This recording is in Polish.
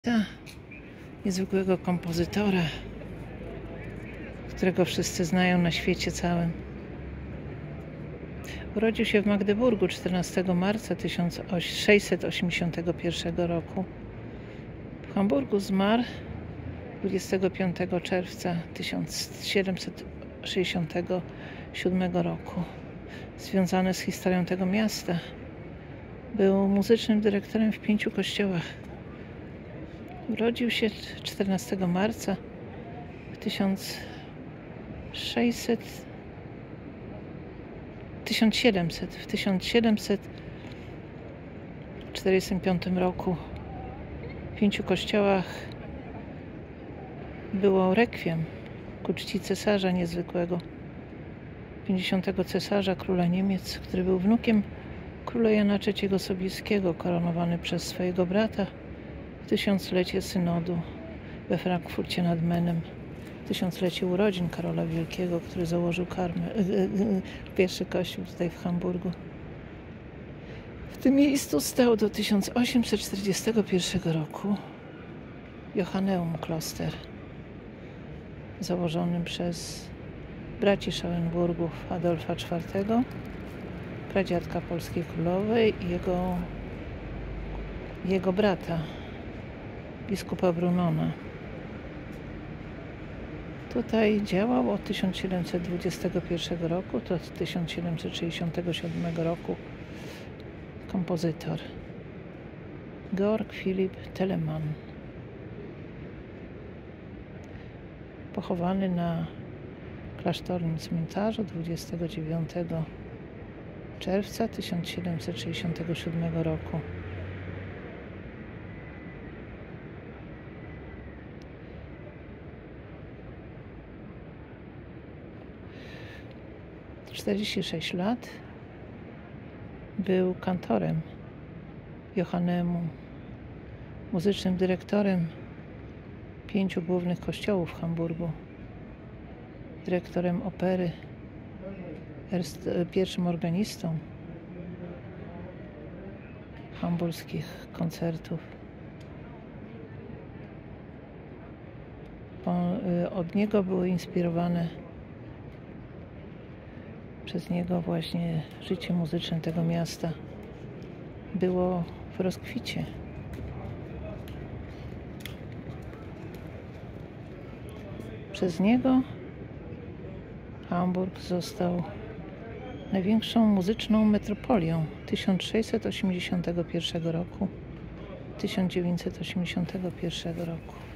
Niezwykłego kompozytora, którego wszyscy znają na świecie całym. Urodził się w Magdeburgu 14 marca 1681 roku. W Hamburgu zmarł 25 czerwca 1767 roku. Związany z historią tego miasta, był muzycznym dyrektorem w 5 kościołach. Urodził się 14 marca w 1745 roku. W 5 kościołach było rekwiem ku czci cesarza niezwykłego, 50. cesarza, króla Niemiec, który był wnukiem króla Jana III Sobieskiego, koronowany przez swojego brata w 1000-lecie synodu we Frankfurcie nad Menem, 1000-lecie urodzin Karola Wielkiego, który założył pierwszy kościół tutaj w Hamburgu. W tym miejscu stał do 1841 roku Johanneum-Kloster, założony przez braci Schauenburgów Adolfa IV, pradziadka polskiej królowej i jego brata, biskupa Brunona. Tutaj działał od 1721 roku do 1767 roku kompozytor Georg Philipp Telemann, pochowany na klasztornym cmentarzu 29 czerwca 1767 roku. W 46 lat był kantorem Johannemu, muzycznym dyrektorem 5 głównych kościołów w Hamburgu, dyrektorem opery, pierwszym organistą hamburskich koncertów. Od niego były inspirowane przez niego właśnie życie muzyczne tego miasta. Było w rozkwicie. Przez niego Hamburg został największą muzyczną metropolią 1681 roku, 1981 roku.